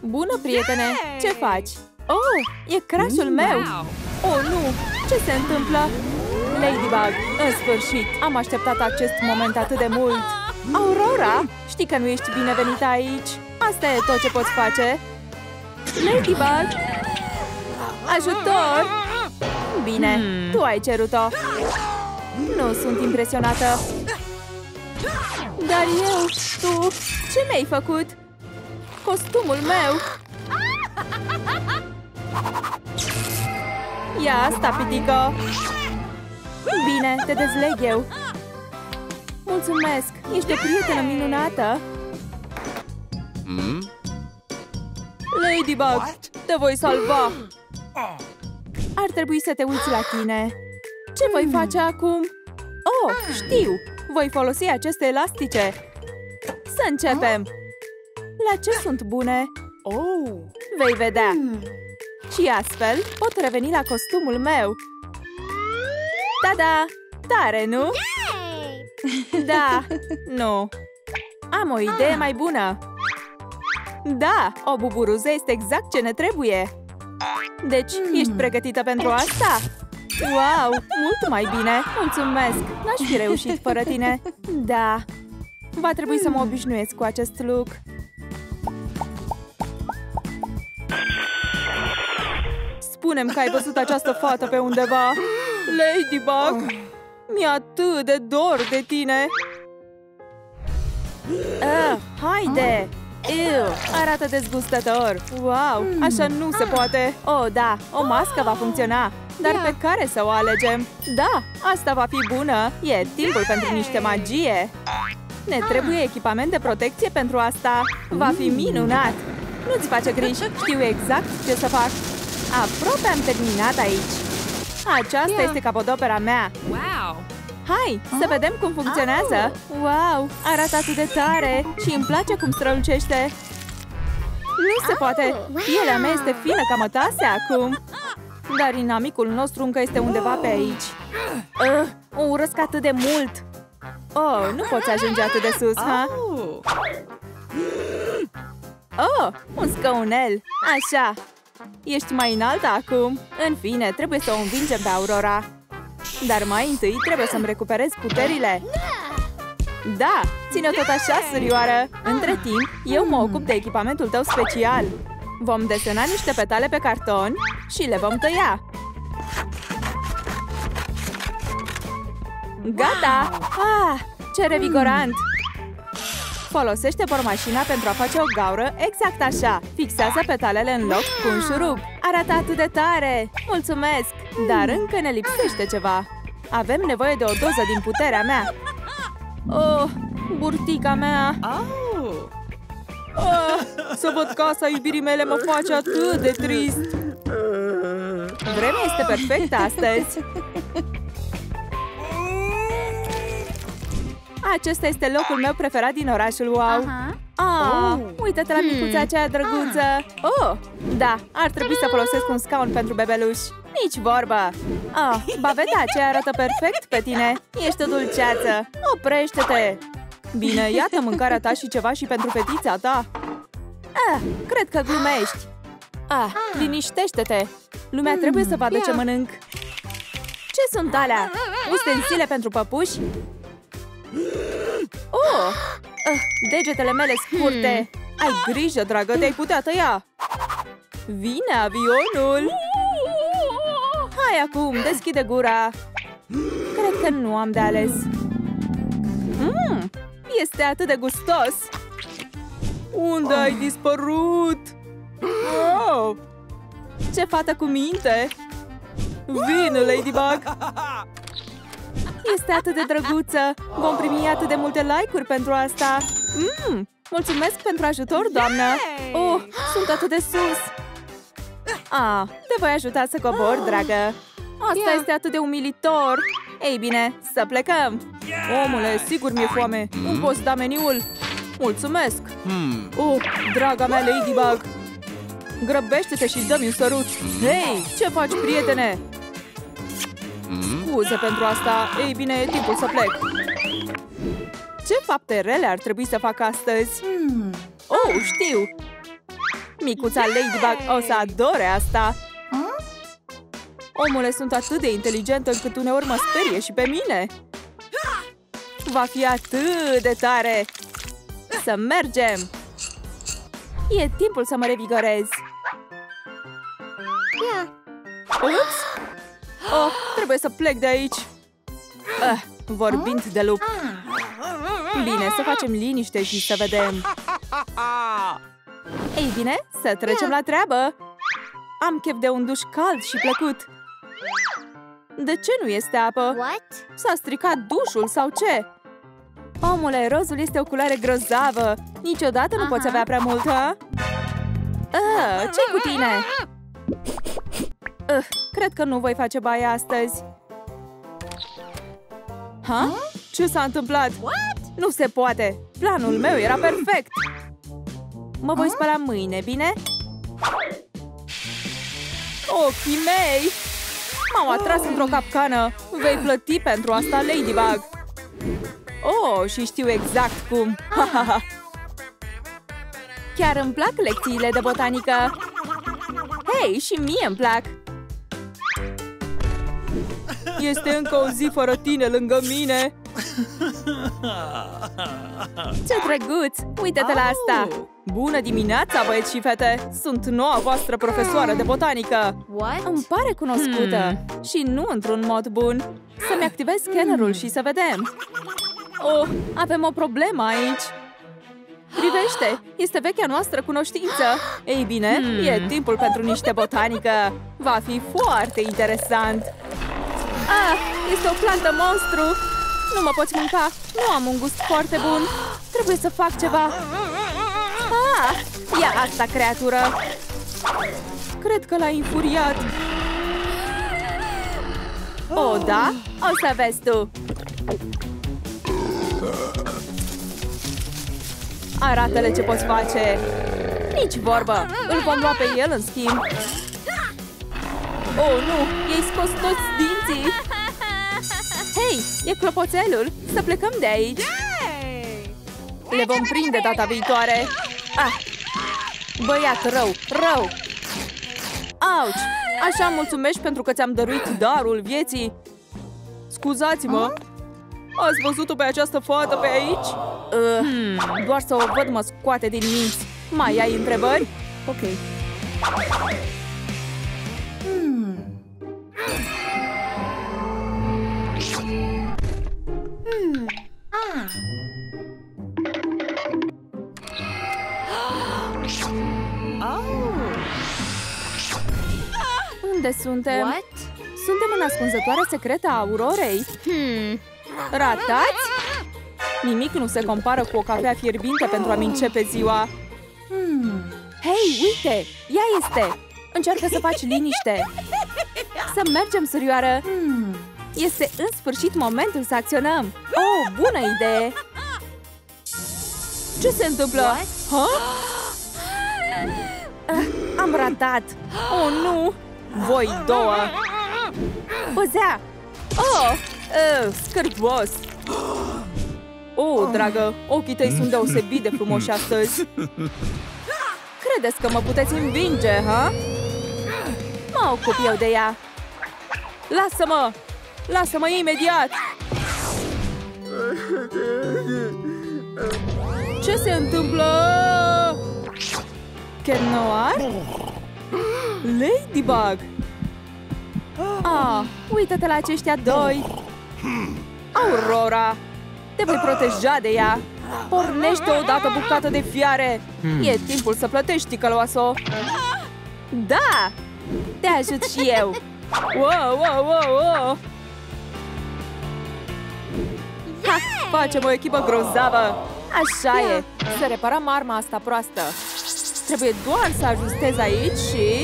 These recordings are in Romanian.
Bună, prietene! Ce faci? Oh, e crush-ul meu! Oh, nu! Ce se întâmplă? Ladybug, în sfârșit! Am așteptat acest moment atât de mult! Aurora, știi că nu ești binevenită aici? Asta e tot ce poți face! Ladybug! Ajutor! Bine, tu ai cerut-o! Nu sunt impresionată! Dar eu, tu, ce mi-ai făcut? Costumul meu! Ia asta, pitico! Bine, te dezleg eu! Mulțumesc! Ești o prietenă minunată! Ladybug, te voi salva! Ar trebui să te uiți la tine! Ce voi face acum? Oh, știu! Voi folosi aceste elastice! Să începem! La ce sunt bune? Oh, vei vedea! Și astfel pot reveni la costumul meu! Ta-da! Tare, nu? Da! Nu! Am o idee mai bună! Da! O buburuză este exact ce ne trebuie! Deci, ești pregătită pentru asta? Wow! Mult mai bine! Mulțumesc! N-aș fi reușit fără tine! Da! Va trebui să mă obișnuiesc cu acest look! Spune-mi că ai văzut această fată pe undeva! Ladybug! Mi-e atât de dor de tine! Haide! Arată dezgustător! Wow! Așa nu se poate! Oh, da! O mască va funcționa! Dar pe care să o alegem? Da! Asta va fi bună! E timpul pentru niște magie! Ne trebuie echipament de protecție pentru asta! Va fi minunat! Nu-ți face griji! Știu exact ce să fac! Aproape am terminat aici! Aceasta este capodopera mea! Wow! Hai, să vedem cum funcționează! Wow! Arată atât de tare! Și îmi place cum strălucește! Nu se poate! Pielea mea este fină ca mătase acum! Dar inamicul nostru încă este undeva pe aici! O urăsc atât de mult! Oh, nu poți ajunge atât de sus, ha? Oh, un scaunel! Așa! Ești mai înaltă acum! În fine, trebuie să o învingem pe Aurora! Dar mai întâi trebuie să-mi recuperez puterile! Da! Ține-o tot așa, surioară! Între timp, eu mă ocup de echipamentul tău special! Vom desena niște petale pe carton și le vom tăia! Gata! Ce revigorant! Folosește bormașina pentru a face o gaură exact așa! Fixează petalele în loc cu un șurub! Arată atât de tare! Mulțumesc! Dar încă ne lipsește ceva! Avem nevoie de o doză din puterea mea! Oh, burtica mea! Să văd casa iubirii mele mă face atât de trist! Vremea este perfectă astăzi! Acesta este locul meu preferat din orașul Wow! Uită-te la micuța aceea drăguță! Oh, da, ar trebui să folosesc un scaun pentru bebeluș! Nici vorbă! Ba vedea, ce arată perfect pe tine! Ești o dulceață! Oprește-te! Bine, iată mâncarea ta și ceva și pentru fetița ta! Cred că glumești! Liniștește-te! Lumea trebuie să vadă ce mănânc! Ce sunt alea? Ustensile pentru păpuși? Oh! Degetele mele scurte! Ai grijă, dragă, te-ai putea tăia! Vine avionul! Hai acum, deschide gura! Cred că nu am de ales! Este atât de gustos! Unde ai dispărut? Oh! Ce fată cu minte! Vine, Ladybug! Este atât de drăguță! Vom primi atât de multe like-uri pentru asta! Mulțumesc pentru ajutor, doamnă! Oh, sunt atât de sus! Te voi ajuta să cobor, dragă! Asta este atât de umilitor! Ei bine, să plecăm! Omule, sigur mi-e foame! Îmi poți da meniul? Mulțumesc! Oh, draga mea Ladybug! Grăbește-te și dă-mi un sărut! Hei, ce faci, prietene? Scuze pentru asta! Ei bine, e timpul să plec! Ce fapte rele ar trebui să fac astăzi? Oh, știu! Micuța Ladybug o să adore asta! Omule, sunt atât de inteligentă încât uneori mă sperie și pe mine! Va fi atât de tare! Să mergem! E timpul să mă revigorez! Ups! Oh, trebuie să plec de aici! Vorbind de lup! Bine, să facem liniște și să vedem! Ei bine, să trecem la treabă! Am chef de un duș cald și plăcut! De ce nu este apă? S-a stricat dușul sau ce? Omule, rozul este o culoare grozavă! Niciodată nu poți avea prea multă! Ce-i cu tine? Cred că nu voi face baie astăzi! Ce s-a întâmplat? Nu se poate! Planul meu era perfect! Mă voi spăla mâine, bine? Ochii mei! M-au atras într-o capcană! Vei plăti pentru asta, Ladybug! Oh, și știu exact cum! Chiar îmi plac lecțiile de botanică! Hei, și mie îmi plac! Este încă o zi fără tine lângă mine! Ce drăguț! Uită-te la asta! Bună dimineața, băieți și fete! Sunt noua voastră profesoară de botanică! Îmi pare cunoscută! Și nu într-un mod bun! Să-mi activez scannerul și să vedem! Oh, avem o problemă aici! Privește! Este vechea noastră cunoștință! Ei bine, e timpul pentru niște botanică! Va fi foarte interesant! Este o plantă monstru! Nu mă poți mânca! Nu am un gust foarte bun! Trebuie să fac ceva! Ia asta, creatură! Cred că l-a infuriat! Oh, da? O să vezi tu! Arată-le ce poți face! Nici vorbă! Îl vom lua pe el în schimb! Oh, nu! I-ai scos toți dinții! Hei! E clopoțelul! Să plecăm de aici! Le vom prinde data viitoare! Băiat rău! Rău! Auci! Așa mulțumești pentru că ți-am dăruit darul vieții! Scuzați-mă! Ați văzut-o pe această fată pe aici? Doar să o văd mă scoate din minți! Mai ai întrebări? Ok. Unde suntem? Suntem în ascunzătoarea secretă a Aurorei? Ratați? Nimic nu se compară cu o cafea fierbinte pentru a-mi începe ziua. Hei, uite! Ea este! Încearcă să faci liniște! Să mergem, surioară! Este în sfârșit momentul să acționăm! Oh, bună idee! Ce se întâmplă? Am ratat! Oh, nu! Voi două! Păzea! Oh! Scârboos! Oh, dragă! Ochii tăi sunt deosebit de frumoși astăzi! Credeți că mă puteți învinge, ha? Mă ocup eu de ea! Lasă-mă! Lasă-mă imediat! Ce se întâmplă? Cat Noir? Ladybug! Uită-te la aceștia doi! Aurora! Te voi proteja de ea! Pornește odată bucată de fiare! E timpul să plătești, ticăloasă! Da! Te ajut și eu! Wow! Facem o echipă grozavă! Așa e! Să reparăm arma asta proastă! Trebuie doar să ajustez aici și...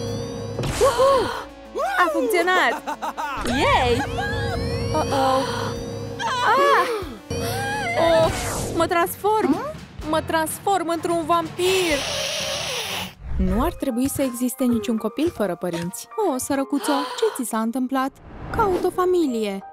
A funcționat! Yay! Mă transform! Mă transform într-un vampir! Nu ar trebui să existe niciun copil fără părinți. Sărăcuțo, ce ți s-a întâmplat? Caut o familie!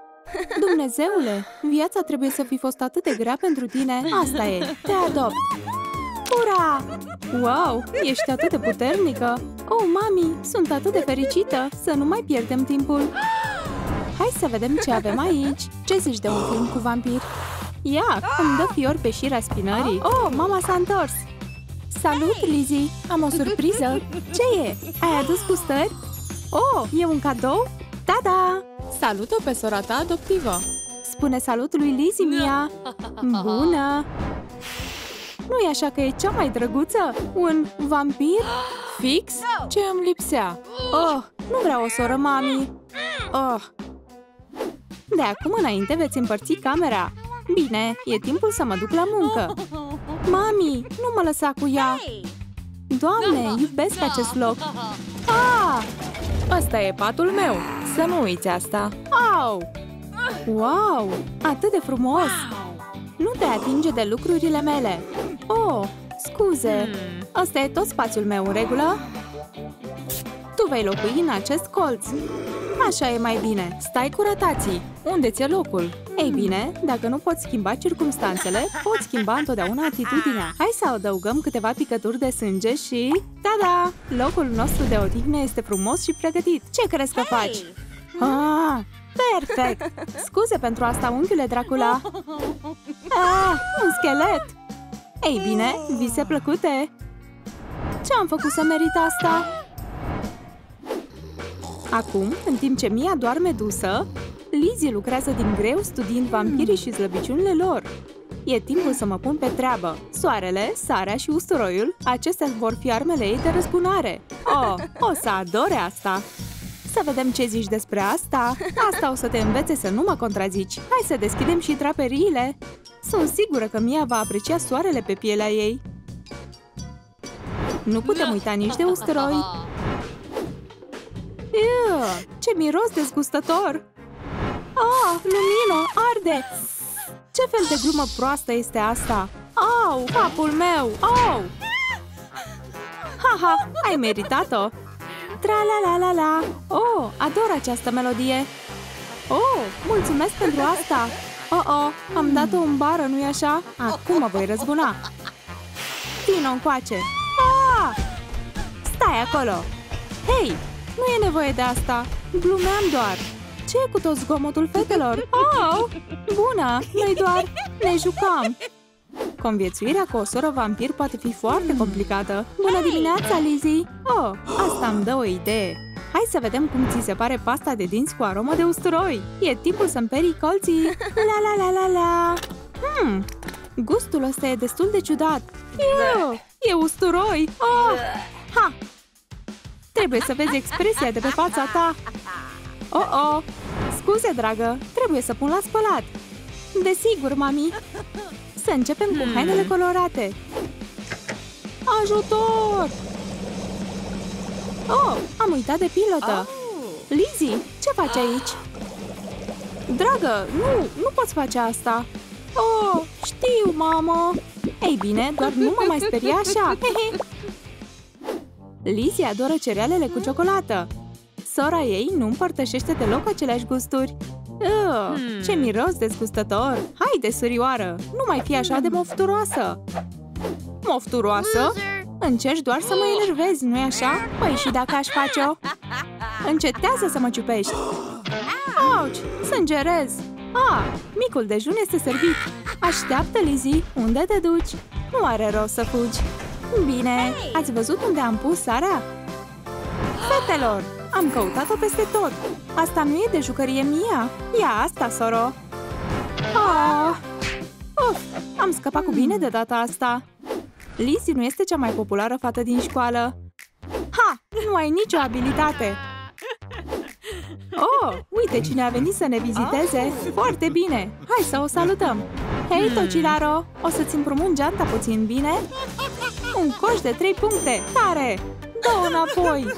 Dumnezeule, viața trebuie să fi fost atât de grea pentru tine. Asta e, te adopt! Ura! Wow, ești atât de puternică! Oh, mami, sunt atât de fericită! Să nu mai pierdem timpul! Hai să vedem ce avem aici! Ce zici de un film cu vampiri? Ia, îmi dă fiori pe șira spinării! Oh, mama s-a întors! Salut, Lizzie! Am o surpriză! Ce e? Ai adus gustări? Oh, e un cadou? Ta-da! Salut-o pe sora ta adoptivă! Spune salut lui Lizzie, Mia! Bună! Nu-i așa că e cea mai drăguță? Un vampir? Fix? Ce îmi lipsea? Oh, nu vreau o soră, mami! Oh. De acum înainte veți împărți camera. Bine, e timpul să mă duc la muncă. Mami, nu mă lăsa cu ea! Doamne, iubesc acest loc! Ah! Ăsta e patul meu! Să nu uiți asta! Au! Wow! Atât de frumos! Nu te atinge de lucrurile mele! Oh, scuze! Ăsta e tot spațiul meu, în regulă? Tu vei locui în acest colț! Așa e mai bine! Stai cu rotații! Unde ți-e locul? Ei bine, dacă nu poți schimba circumstanțele, poți schimba întotdeauna atitudinea. Hai să adăugăm câteva picături de sânge și... Ta-da! Locul nostru de odihnă este frumos și pregătit! Ce crezi că faci? Ah, perfect! Scuze pentru asta, unchiule Dracula! Ah, un schelet! Ei bine, vise plăcute! Ce am făcut să merit asta? Acum, în timp ce Mia doarme dusă, Lizzie lucrează din greu studiind vampirii și slăbiciunile lor. E timpul să mă pun pe treabă. Soarele, sarea și usturoiul, acestea vor fi armele ei de răzbunare. Oh, o să adore asta! Să vedem ce zici despre asta. Asta o să te învețe să nu mă contrazici. Hai să deschidem și draperiile. Sunt sigură că Mia va aprecia soarele pe pielea ei. Nu putem uita nici de usturoi. Ce miros dezgustător! Ah, lumină, arde! Ce fel de glumă proastă este asta? Au, capul meu! Au! Haha, ai meritat-o! Tra-la-la-la-la! Oh, ador această melodie! Oh, mulțumesc pentru asta! Oh, am dat-o în bară, nu-i așa? Acum mă voi răzbuna! Vino încoace! Ah! Stai acolo! Hei, nu e nevoie de asta! Glumeam doar! Ce e cu tot zgomotul fetelor? Oh, bună! Noi doar ne jucam! Conviețuirea cu o soră vampir poate fi foarte complicată. Bună dimineața, Lizzie! Oh, asta îmi dă o idee! Hai să vedem cum ți se pare pasta de dinți cu aromă de usturoi! E timpul să-mi perii colții! La-la-la-la-la! Gustul ăsta e destul de ciudat! E usturoi! Oh! Ha! Trebuie să vezi expresia de pe fața ta! Oh! Scuze, dragă! Trebuie să pun la spălat! Desigur, mami! Să începem cu hainele colorate! Ajutor! Oh, am uitat de pilotă! Lizzie, ce faci aici? Dragă, nu poți face asta! Oh, știu, mamă! Ei bine, doar nu mă mai speria așa! Lizzie adoră cerealele cu ciocolată! Sora ei nu împărtășește deloc aceleași gusturi! Ce miros dezgustător! Haide, surioară! Nu mai fi așa de mofturoasă! Mofturoasă? Încerci doar să mă enervezi, nu-i așa? Păi și dacă aș face-o? Încetează să mă ciupești! Auci! Sângerez! Micul dejun este servit! Așteaptă, Lizzie! Unde te duci? Nu are rost să fugi! Bine! Ați văzut unde am pus sarea? Fetelor! Am căutat-o peste tot! Asta nu e de jucărie Mia! Ia asta, soro! Am scăpat cu bine de data asta! Lizzie nu este cea mai populară fată din școală! Nu ai nicio abilitate! Oh, uite cine a venit să ne viziteze! Foarte bine! Hai să o salutăm! Hei, Tocilaro! O să-ți împrumut geanta puțin, bine? Un coș de 3 puncte! Tare! Dă-o înapoi!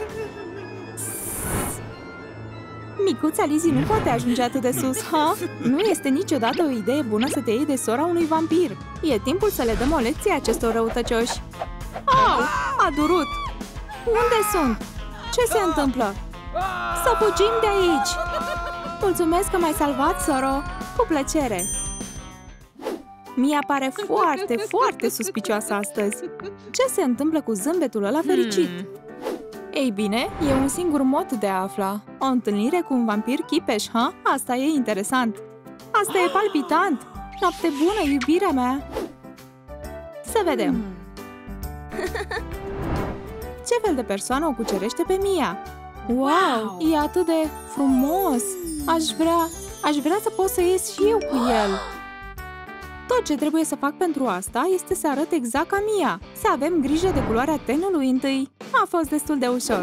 Micuța Lizzie nu poate ajunge atât de sus, ha? Nu este niciodată o idee bună să te iei de sora unui vampir. E timpul să le dăm o lecție acestor răutăcioși. Au! A durut! Unde sunt? Ce se întâmplă? Să fugim de aici! Mulțumesc că m-ai salvat, soro! Cu plăcere! Mia pare foarte, foarte suspicioasă astăzi. Ce se întâmplă cu zâmbetul ăla fericit? Ei bine, e un singur mod de a afla. O întâlnire cu un vampir chipeș, ha? Asta e interesant. Asta e palpitant. Noapte bună, iubirea mea! Să vedem. Ce fel de persoană o cucerește pe Mia? Wow, e atât de frumos! Aș vrea să pot să ies și eu cu el. Tot ce trebuie să fac pentru asta este să arăt exact ca Mia. Să avem grijă de culoarea tenului întâi. A fost destul de ușor.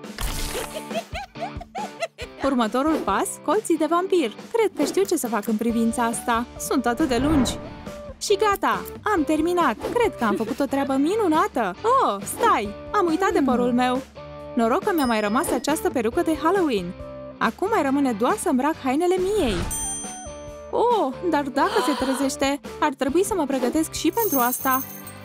Următorul pas, colții de vampir. Cred că știu ce să fac în privința asta. Sunt atât de lungi. Și gata! Am terminat! Cred că am făcut o treabă minunată! Oh, stai! Am uitat de părul meu! Noroc că mi-a mai rămas această perucă de Halloween. Acum mai rămâne doar să îmbrac hainele Miei. Oh, dar dacă se trezește, ar trebui să mă pregătesc și pentru asta.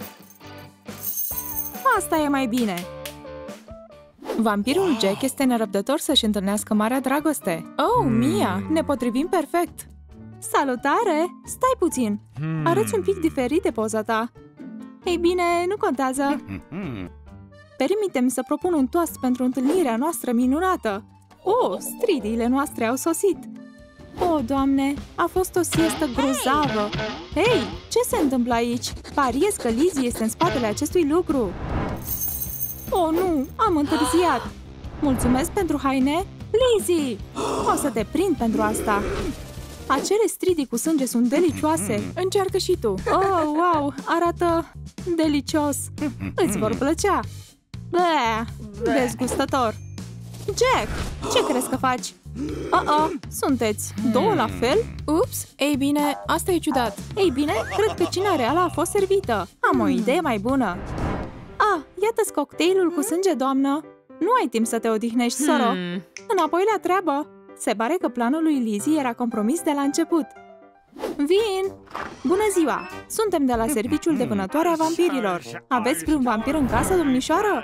Asta e mai bine. Vampirul Jack este nerăbdător să-și întâlnească marea dragoste. Oh, Mia, ne potrivim perfect! Salutare! Stai puțin! Arăți un pic diferit de poza ta. Ei bine, nu contează. Permite-mi să propun un toast pentru întâlnirea noastră minunată. Oh, stridiile noastre au sosit. Oh, Doamne, a fost o siestă grozavă. Hei, ce se întâmplă aici? Pariez că Lizzie este în spatele acestui lucru. Oh, nu, am întârziat. Mulțumesc pentru haine, Lizzie! O să te prind pentru asta. Acele stridii cu sânge sunt delicioase. Încearcă și tu. Oh, wow, arată delicios. Îți vor plăcea. Bleh, dezgustător. Jack, ce crezi că faci? Sunteți două la fel? Ups, ei bine, asta e ciudat. Ei bine, cred că cina reală a fost servită. Am o idee mai bună. Iată-ți cocktailul cu sânge, doamnă. Nu ai timp să te odihnești, soro. Înapoi la treabă. Se pare că planul lui Lizzie era compromis de la început. Vin! Bună ziua! Suntem de la serviciul de vânătoare a vampirilor. Aveți vreun vampir în casă, domnișoară?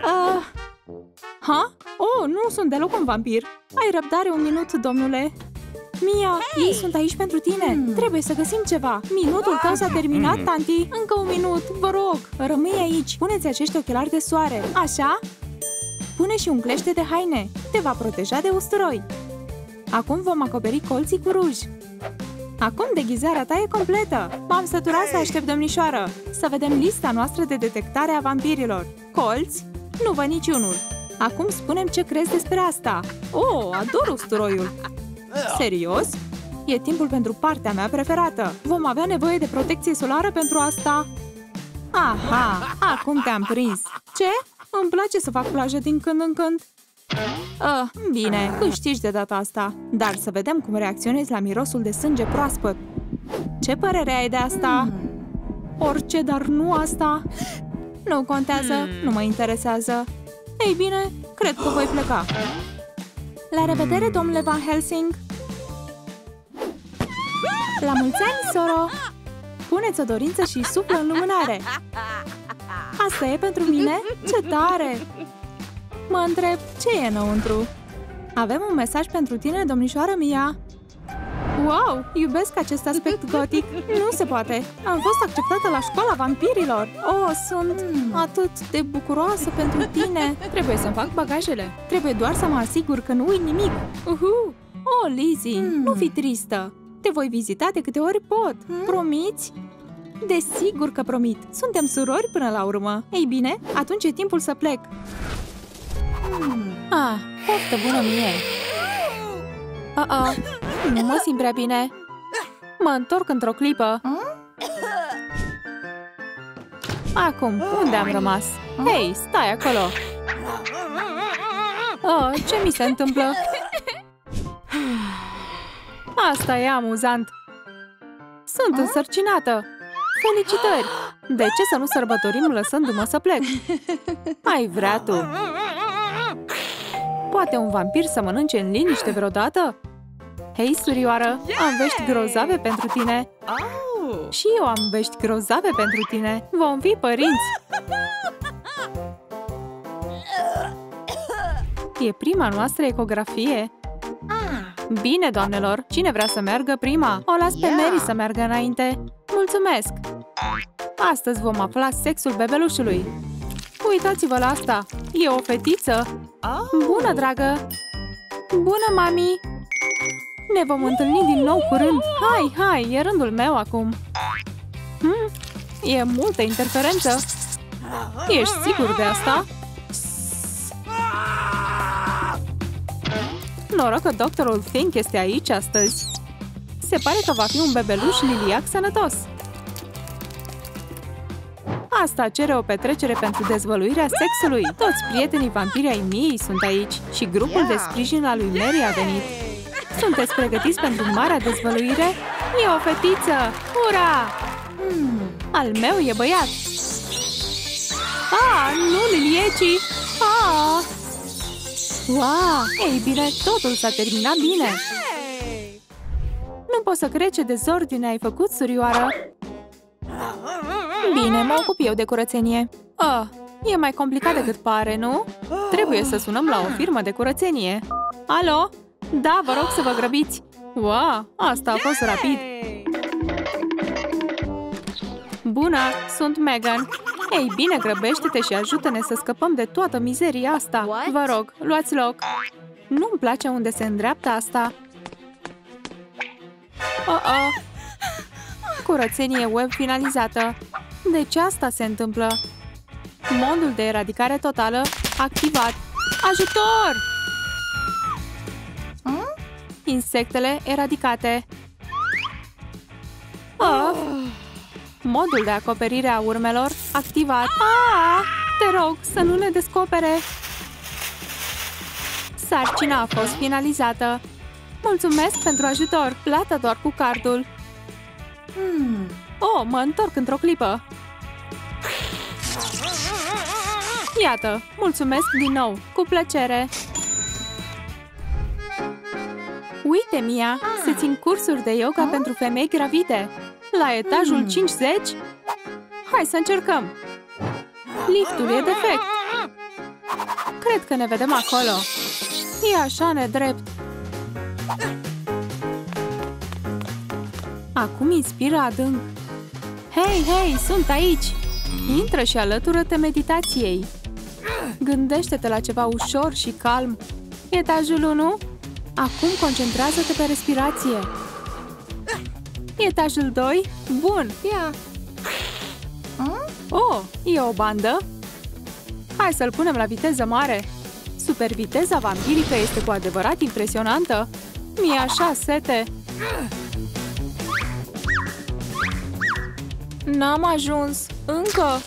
Oh, nu sunt deloc un vampir. Ai răbdare un minut, domnule. Mia, ei sunt aici pentru tine. Trebuie să găsim ceva. Minutul tău s-a terminat, tanti. Încă un minut, vă rog. Rămâi aici. Puneți acești ochelari de soare. Așa? Pune și un clește de haine. Te va proteja de usturoi. Acum vom acoperi colții cu ruj. Acum deghizarea ta e completă. M-am săturat să aștept, domnișoară. Să vedem lista noastră de detectare a vampirilor. Colți? Nu văd niciunul. Acum spune-mi ce crezi despre asta. Oh, ador usturoiul. Serios? E timpul pentru partea mea preferată. Vom avea nevoie de protecție solară pentru asta. Aha, acum te-am prins. Ce? Îmi place să fac plajă din când în când. Bine, câștigi de data asta. Dar să vedem cum reacționezi la mirosul de sânge proaspăt. Ce părere ai de asta? Orice, dar nu asta. Nu contează, nu mă interesează. Ei bine, cred că voi pleca. La revedere, domnule Van Helsing! La mulți ani, soro! Puneți o dorință și suflă în lumânare. Asta e pentru mine? Ce tare! Mă întreb, ce e înăuntru? Avem un mesaj pentru tine, domnișoară Mia. Wow, iubesc acest aspect gotic. Nu se poate. Am fost acceptată la școala vampirilor. Oh, sunt atât de bucuroasă pentru tine. Trebuie să-mi fac bagajele. Trebuie doar să mă asigur că nu uit nimic. Oh, Lizzie, nu fi tristă. Te voi vizita de câte ori pot. Promiți? Desigur că promit. Suntem surori până la urmă. Ei bine, atunci e timpul să plec. Poftă bună mie. Nu mă simt prea bine. Mă întorc într-o clipă. Acum, unde am rămas? Hei, stai acolo. Ce mi se întâmplă? Asta e amuzant. Sunt însărcinată. Felicitări! De ce să nu sărbătorim lăsându-mă să plec? Ai vrea tu? Poate un vampir să mănânce în liniște vreodată? Hei, surioară, am vești grozave pentru tine. Și eu am vești grozave pentru tine. Vom fi părinți. E prima noastră ecografie. Bine, doamnelor, cine vrea să meargă prima? O las pe Mary să meargă înainte. Mulțumesc! Astăzi vom afla sexul bebelușului. Uitați-vă la asta! E o fetiță! Bună, dragă! Bună, mami! Ne vom întâlni din nou curând! Hai, e rândul meu acum! E multă interferență! Ești sigur de asta? Noroc că doctorul Fink este aici astăzi! Se pare că va fi un bebeluș liliac sănătos! Asta cere o petrecere pentru dezvăluirea sexului. Toți prietenii vampiri ai miei sunt aici și grupul de sprijin al lui Mary a venit. Sunteți pregătiți pentru marea dezvăluire? E o fetiță! Ura! Al meu e băiat! Nu, liliecii! Wow! Ei bine, totul s-a terminat bine! Nu pot să cred ce dezordine ai făcut, surioară! Bine, mă ocup eu de curățenie. E mai complicat decât pare, nu? Trebuie să sunăm la o firmă de curățenie. Alo? Da, vă rog să vă grăbiți. Wow, asta a fost rapid. Bună, sunt Megan. Ei bine, grăbește-te și ajută-ne să scăpăm de toată mizeria asta. Vă rog, luați loc. Nu-mi place unde se îndreaptă asta. Curățenie web finalizată. De ce asta se întâmplă? Modul de eradicare totală activat. Ajutor! Insectele eradicate. Modul de acoperire a urmelor activat. Te rog să nu ne descopere. Sarcina a fost finalizată. Mulțumesc pentru ajutor. Plată doar cu cardul. Mă întorc într-o clipă. Iată, mulțumesc din nou. Cu plăcere. Uite, Mia, se țin cursuri de yoga pentru femei gravide. La etajul 50? Hai să încercăm. Liftul e defect. Cred că ne vedem acolo. E așa nedrept. Acum inspiră adânc. Hei, sunt aici! Intră și alătură-te meditației. Gândește-te la ceva ușor și calm. Etajul 1? Acum concentrează-te pe respirație. Etajul 2? Bun! E o bandă? Hai să-l punem la viteză mare. Superviteza vampirică este cu adevărat impresionantă. Mi-e așa sete. N-am ajuns. Încă.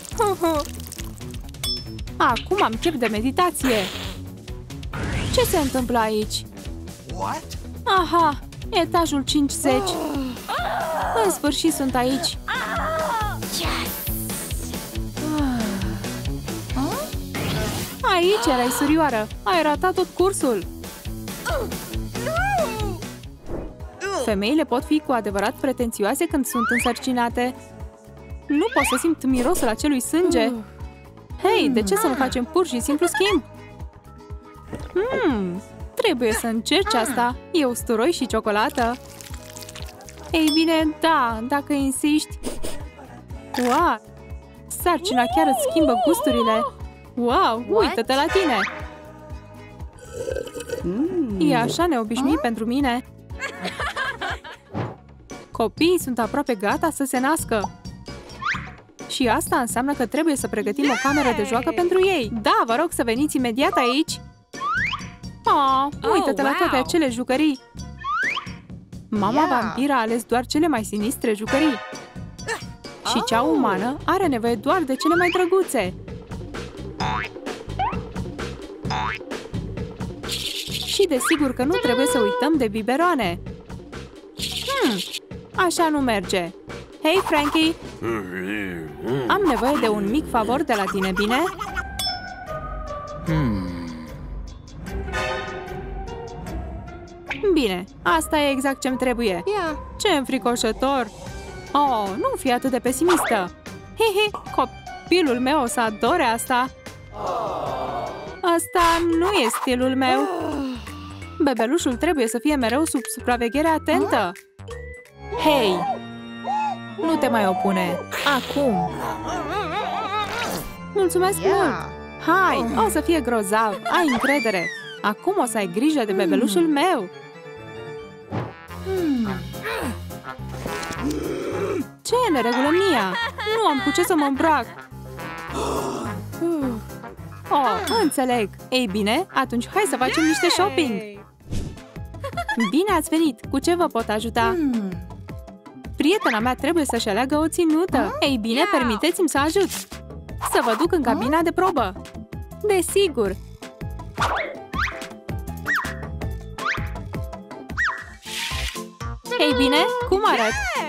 Acum am chef de meditație. Ce se întâmplă aici? Aha, etajul 50. În sfârșit sunt aici. Aici erai, surioară. Ai ratat tot cursul. Femeile pot fi cu adevărat pretențioase când sunt însărcinate. Nu pot să simt mirosul acelui sânge. Hei, de ce să nu facem pur și simplu schimb? Trebuie să încerci asta. E usturoi și ciocolată. Ei bine, da, dacă insiști. Wow! Sarcina chiar îți schimbă gusturile. Wow, uită-te la tine! E așa neobișnuit pentru mine. Copiii sunt aproape gata să se nască. Și asta înseamnă că trebuie să pregătim o cameră de joacă pentru ei. Da, vă rog să veniți imediat aici. Uită-te la toate acele jucării. Mama vampiră a ales doar cele mai sinistre jucării. Și cea umană are nevoie doar de cele mai drăguțe. Și desigur că nu trebuie să uităm de biberoane. Așa nu merge. Hei, Frankie! Am nevoie de un mic favor de la tine, bine? Bine, asta e exact ce-mi trebuie. Ce înfricoșător! Nu fi atât de pesimistă! Copilul meu o să adore asta! Asta nu e stilul meu! Bebelușul trebuie să fie mereu sub supraveghere atentă! Hei! Nu te mai opune! Acum! Mulțumesc mult! Hai, o să fie grozav! Ai încredere! Acum o să ai grijă de bebelușul meu! Ce e în neregulă, Mia? Nu am cu ce să mă îmbrac! Oh, înțeleg! Ei bine, atunci hai să facem niște shopping! Bine ați venit! Cu ce vă pot ajuta? Prietena mea trebuie să-și aleagă o ținută! Ei bine, permiteți-mi să ajut! Să vă duc în cabina de probă! Desigur! Ei bine, cum arăt?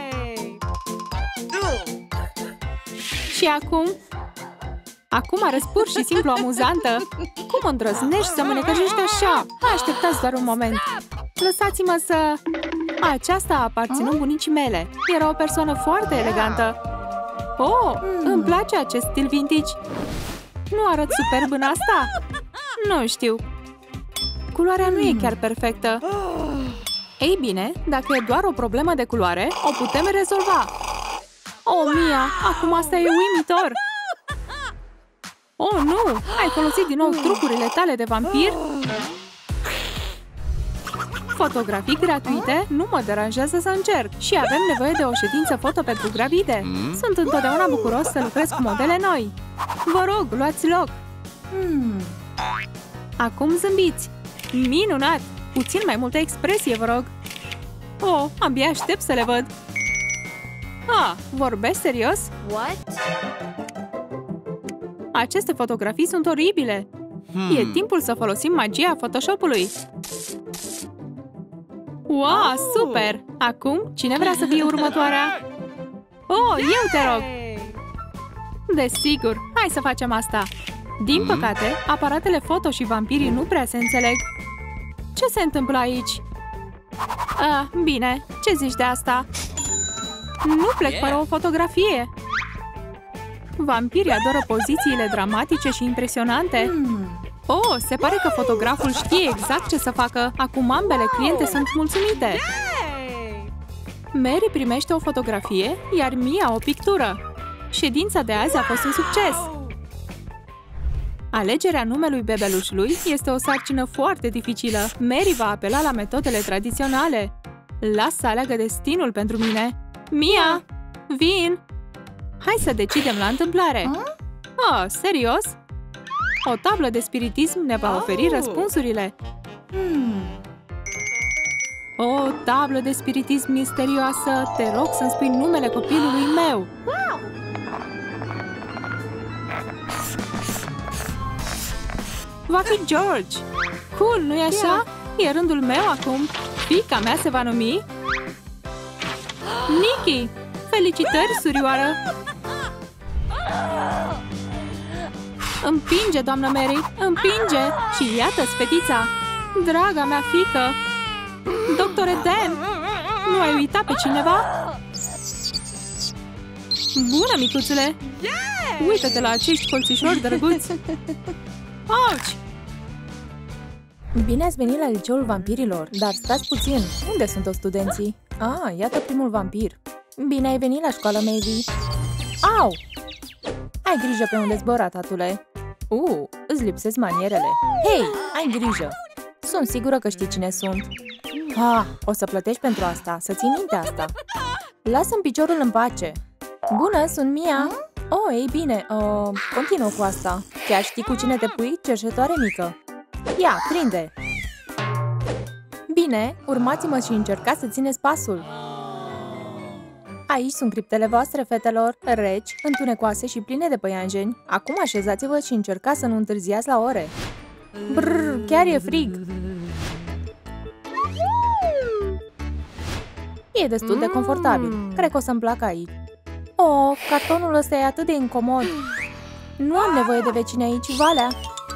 Și acum? Acum arăți pur și simplu amuzantă! Cum îndrăznești să mă necăjești așa? Așteptați doar un moment! Lăsați-mă să... Aceasta a aparținut bunicii mele. Era o persoană foarte elegantă. Oh, îmi place acest stil vintage. Nu arăt superb în asta? Nu știu. Culoarea nu e chiar perfectă. Ei bine, dacă e doar o problemă de culoare, o putem rezolva. Oh, Mia, acum asta e uimitor. Oh, nu! Ai folosit din nou trucurile tale de vampir? Fotografii gratuite? Nu mă deranjează să încerc. Și avem nevoie de o ședință foto pentru gravide. Sunt întotdeauna bucuros să lucrez cu modele noi. Vă rog, luați loc. Acum zâmbiți. Minunat! Puțin mai multă expresie, vă rog. Oh, abia aștept să le văd. Ah, vorbești serios? What? Aceste fotografii sunt oribile. E timpul să folosim magia Photoshop-ului. Wow, super! Acum, cine vrea să fie următoarea? Oh, eu te rog! Desigur, hai să facem asta. Din păcate, aparatele foto și vampirii nu prea se înțeleg. Ce se întâmplă aici? Bine, ce zici de asta? Nu plec fără o fotografie. Vampirii adoră pozițiile dramatice și impresionante. Oh, se pare că fotograful știe exact ce să facă. Acum ambele cliente sunt mulțumite. Mary primește o fotografie, iar Mia o pictură. Ședința de azi a fost un succes. Alegerea numelui bebelușului este o sarcină foarte dificilă. Mary va apela la metodele tradiționale. Las să aleagă destinul pentru mine. Mia, vin! Hai să decidem la întâmplare. Oh, serios? O tablă de spiritism ne va oferi răspunsurile. O tablă de spiritism misterioasă, te rog să-mi spui numele copilului meu. Va fi George. Cool, nu-i așa? E rândul meu acum. Fiica mea se va numi Nikki. Felicitări, surioară! Împinge, doamnă Mary, împinge! Și iată-ți fetița! Draga mea fiică! Doctore Dan! Nu ai uitat pe cineva? Bună, micuțule! Uită-te la acești colțișori drăguți! Auci! Bine ați venit la liceul vampirilor, dar stați puțin, unde sunt toți studenții? Iată primul vampir. Bine ai venit la școală, Maybe. Au! Ai grijă pe unde zbura, tatule. Îți lipsesc manierele. Hei, ai grijă! Sunt sigură că știi cine sunt. O să plătești pentru asta, să ții minte asta. Lasă-mi piciorul în pace. Bună, sunt Mia. Ei bine, continuă cu asta. Chiar știi cu cine te pui, cerșetoare mică? Ia, prinde! Bine, urmați-mă și încercați să țineți pasul. Aici sunt criptele voastre, fetelor, reci, întunecoase și pline de păianjeni. Acum așezați-vă și încercați să nu întârziați la ore. Brrr, chiar e frig! E destul de confortabil. Cred că o să-mi placă aici. Cartonul ăsta e atât de incomod. Nu am nevoie de vecini aici, Valea.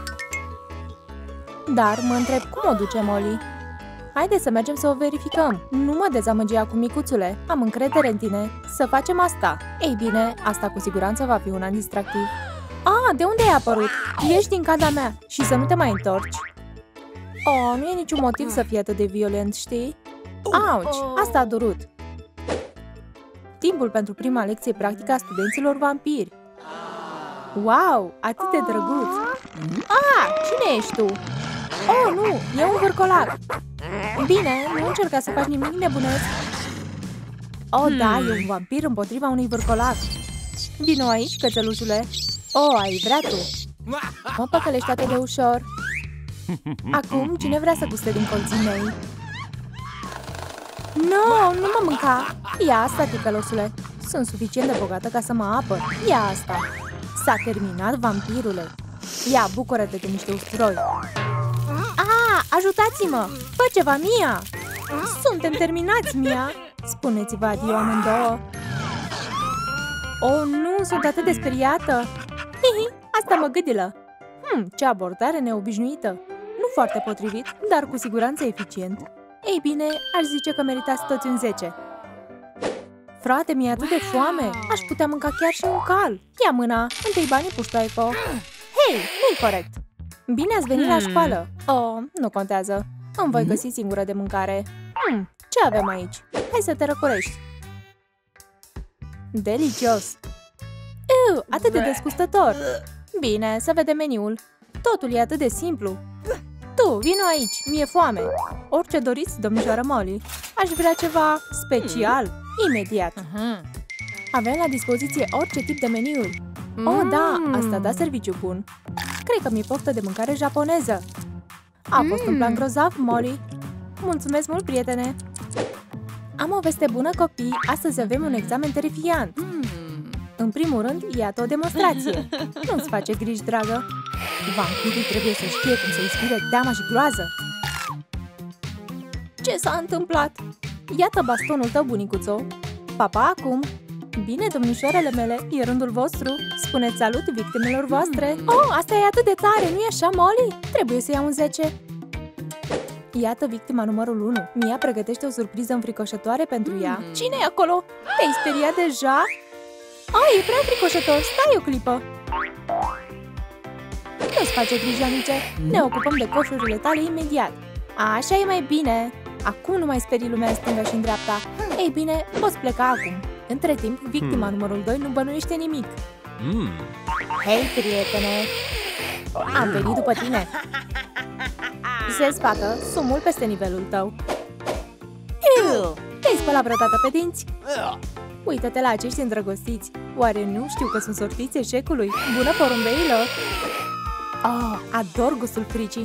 Dar mă întreb cum o duce Molly. Haideți să mergem să o verificăm. Nu mă dezamăgi acum, micuțule. Am încredere în tine. Să facem asta. Ei bine, asta cu siguranță va fi una distractiv. De unde ai apărut? Ieși din casa mea și să nu te mai întorci. Nu e niciun motiv să fii atât de violent, știi? Auci, asta a durut. Timpul pentru prima lecție practică a studenților vampiri. Wow, atât de drăguț! Cine ești tu? Oh, nu, e un vârcolac! Bine, nu încerca să faci nimic nebunesc. Oh, da, e un vampir împotriva unui vârcolac. Vino aici, cățelușule. Oh, ai vrea tu. Mă păcălești atât de ușor. Acum, cine vrea să guste din colții mei? Nu mă mânca. Ia asta, ticălosule. Sunt suficient de bogată ca să mă apăr. Ia asta. S-a terminat, vampirule. Ia, bucură-te de niște usturoi. Ajutați-mă! Fă ceva, Mia! Suntem terminați, Mia! Spuneți-vă adio amândouă. Oh, nu, sunt atât de speriată. Asta mă gâdilă. Ce abordare neobișnuită. Nu foarte potrivit, dar cu siguranță eficient. Ei bine, aș zice că meritați toți un 10. Frate, mi-e atât de foame. Aș putea mânca chiar și un cal. Ia mâna, întâi banii puștoaico. Hei, nu-i corect. Bine ați venit la școală. Oh, nu contează. Îmi voi găsi singură de mâncare. Ce avem aici? Hai să te răcorești. Delicios. Atât de desgustător. Bine, să vedem meniul. Totul e atât de simplu. Tu, vino aici, mi-e foame. Orice doriți, domnișoară Molly. Aș vrea ceva special. Imediat. Avem la dispoziție orice tip de meniuri. Oh, da, asta da serviciu bun. Cred că mi-e poftă de mâncare japoneză. A fost un plan grozav, Molly. Mulțumesc mult, prietene. Am o veste bună, copii. Astăzi avem un examen terifiant. În primul rând, iată o demonstrație. Nu-ți face griji, dragă. Vampirii trebuie să știe cum să inspire teama și groază. Ce s-a întâmplat? Iată bastonul tău, bunicuțo. Papa, acum. Bine, domnișoarele mele, e rândul vostru. Spuneți salut victimelor voastre. Oh, asta e atât de tare, nu-i așa, Molly? Trebuie să iau un 10. Iată victima numărul 1. Mia pregătește o surpriză înfricoșătoare pentru ea. Cine e acolo? Te-ai speriat deja? E prea înfricoșător, stai o clipă. Nu-ți face griji, amice. Ne ocupăm de coșurile tale imediat. Așa e mai bine. Acum nu mai sperii lumea în stânga și în dreapta. Ei bine, poți pleca acum. Între timp, victima numărul 2 nu bănuiește nimic. Hei, prietene! Am venit după tine! Zezi, fată, sunt mult peste nivelul tău. Te-ai spălat vreodată pe dinți? Uită-te la acești îndrăgostiți. Oare nu știu că sunt sortiți eșecului? Bună, porumbeilă! Ador gustul fricii!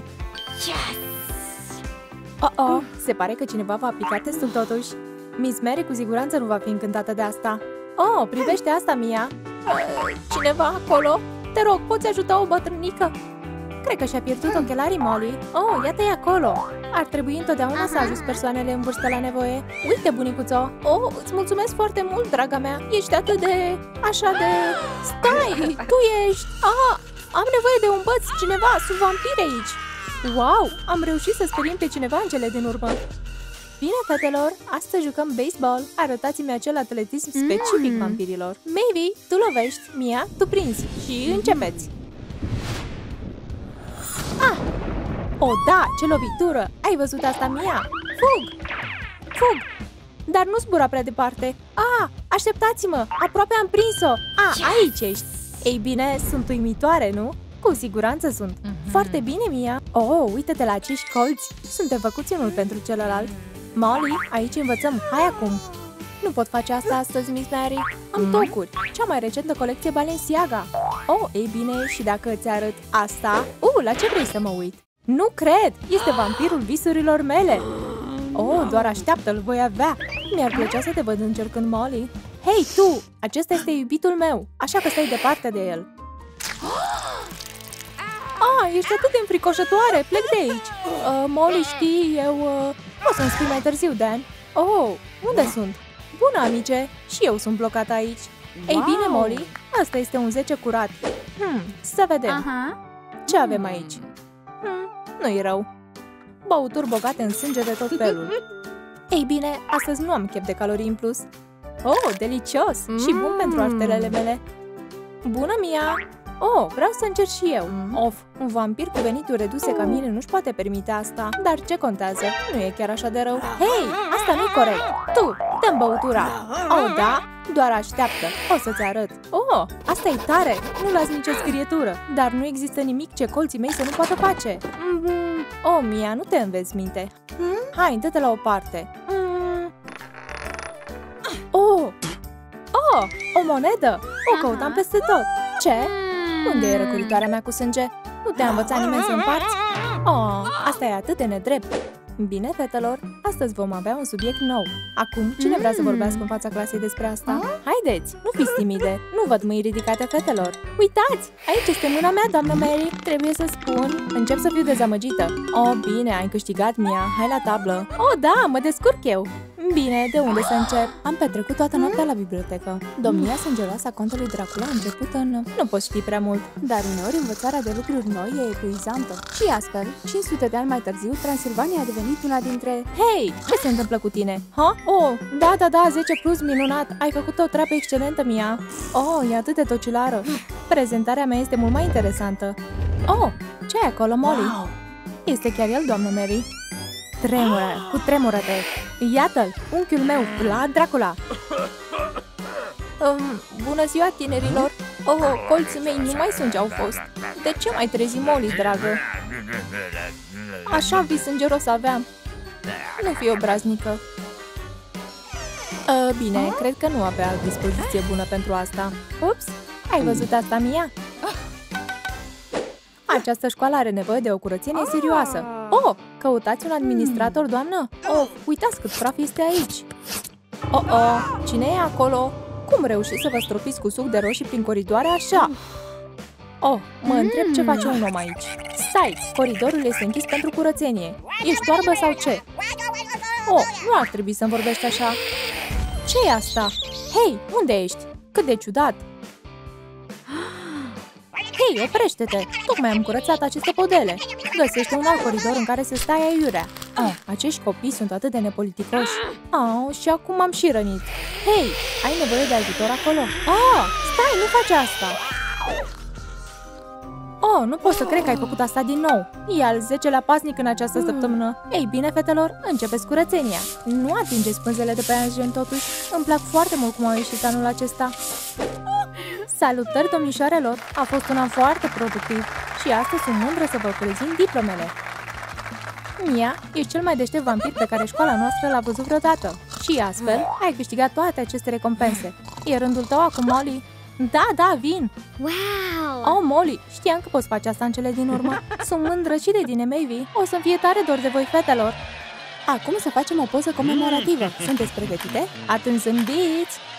Se pare că cineva va aplica testul totuși. Miss Mary cu siguranță nu va fi încântată de asta. Privește asta, Mia! Cineva acolo? Te rog, poți ajuta o bătrânică? Cred că și-a pierdut ochelarii, Molly. Iată-i acolo! Ar trebui întotdeauna să ajuți persoanele în vârstă la nevoie. Uite, bunicuțo! Îți mulțumesc foarte mult, draga mea! Ești atât de... așa de... Stai! Tu ești... am nevoie de un băț! Cineva! Sunt vampiri aici! Wow! Am reușit să speriem pe cineva în cele din urmă! Bine, fetelor! Astăzi jucăm baseball! Arătați-mi acel atletism specific vampirilor! Maybe, tu lovești, Mia, tu prinzi și începeți! Da, ce lovitură! Ai văzut asta, Mia? Fug! Dar nu zbura prea departe! Așteptați-mă! Aproape am prins-o! Aici ești! Ei bine, sunt uimitoare, nu? Cu siguranță sunt! Foarte bine, Mia! Uită-te la acești colți! Suntem făcuți unul pentru celălalt! Molly, aici învățăm! Hai acum! Nu pot face asta astăzi, Miss Mary! Am tocuri! Cea mai recentă colecție Balenciaga! Ei bine, și dacă îți arăt asta... la ce vrei să mă uit? Nu cred! Este vampirul visurilor mele! Doar așteaptă-l, voi avea! Mi-ar plăcea să te văd încercând, Molly! Hei, tu! Acesta este iubitul meu, așa că stai departe de el! Ești atât de înfricoșătoare! Plec de aici! Molly, știi, eu... O să-mi spui mai târziu, Dan! Unde sunt? Bună, amice! Și eu sunt blocat aici! Ei bine, Molly, asta este un 10 curat! Să vedem! Ce avem aici? Nu-i rău! Băuturi bogate în sânge de tot felul! Ei bine, astăzi nu am chef de calorii în plus! Delicios! Și bun pentru arterele mele! Bună, Mia! Oh, vreau să încerc și eu. Of, un vampir cu venituri reduse ca mine nu-și poate permite asta. Dar ce contează? Nu e chiar așa de rău. Hei, asta nu-i corect. Tu, dă-mi băutura. Oh, da? Doar așteaptă. O să-ți arăt. Oh, asta e tare. Nu las nicio scrietură. Dar nu există nimic ce colții mei să nu poată face. Oh, Mia, nu te înveți minte. Hai, dă-te la o parte. Oh, o monedă! O căutam peste tot. Ce? Unde e răcoritoarea mea cu sânge? Nu te-a învățat nimeni să împarți? Oh, asta e atât de nedrept. Bine, fetelor, astăzi vom avea un subiect nou. Acum, cine vrea să vorbească în fața clasei despre asta? Haideți, nu fiți timide. Nu văd mâini ridicate, fetelor. Uitați! Aici este mâna mea, doamnă Mary. Trebuie să spun. Încep să fiu dezamăgită. Oh, bine, ai câștigat, Mia. Hai la tablă. Oh, da, mă descurc eu. Bine, de unde să încep? Am petrecut toată noaptea la bibliotecă. Domnia sângeroasă a contelui Dracula a început în... Nu poți ști prea mult, dar uneori învățarea de lucruri noi e epuizantă. Și astfel, 500 de ani mai târziu, Transilvania a devenit una dintre... Hei, ce se întâmplă cu tine? Ha? Oh, da, 10 plus, minunat! Ai făcut o treabă excelentă, Mia! Oh, e atât de tocilară! Prezentarea mea este mult mai interesantă. Oh, ce e acolo, Molly? Este chiar el, doamnă Mary? Tremură-te! Iată-l, unchiul meu, Vlad Dracula! Bună ziua, tinerilor! Oh, colții mei nu mai sunt ce au fost. De ce mai trezi, Molly, dragă? Așa vis sângeros aveam. Nu fi obraznică. Bine, cred că nu avea dispoziție bună pentru asta. Ups, ai văzut asta, Mia? Această școală are nevoie de o curățenie serioasă. Oh, căutați un administrator, doamnă? Oh, uitați cât praf este aici. Cine e acolo? Cum reușiți să vă stropiți cu suc de roșii prin coridoare așa? Oh, mă întreb ce face un om aici. Stai, coridorul este închis pentru curățenie. Ești oarbă sau ce? Oh, nu ar trebui să-mi vorbești așa. Ce e asta? Hei, unde ești? Cât de ciudat! Hei, oprește-te! Tocmai am curățat aceste podele. Găsește un alt coridor în care să stai aiurea. Acești copii sunt atât de nepoliticoși. Și acum am și rănit. Hei, ai nevoie de ajutor acolo? Stai, nu faci asta! Nu pot să cred că ai făcut asta din nou. E al 10-lea paznic în această săptămână. Ei bine, fetelor, începeți curățenia. Nu atingeți pânzele de pe anjen, totuși. Îmi plac foarte mult cum au ieșit anul acesta. Salutări, domnișoarelor! A fost un an foarte productiv și astăzi sunt mândră să vă prezint diplomele. Mia, ești cel mai deștept vampir pe care școala noastră l-a văzut vreodată. Și astfel, ai câștigat toate aceste recompense. E rândul tău acum, Molly? Da, vin! Wow! Oh, Molly, știam că poți face asta în cele din urmă. Sunt mândră și de tine, Maeve. O să-mi fie tare dor de voi, fetelor. Acum să facem o poză comemorativă. Sunteți pregătite? Atunci zâmbiți!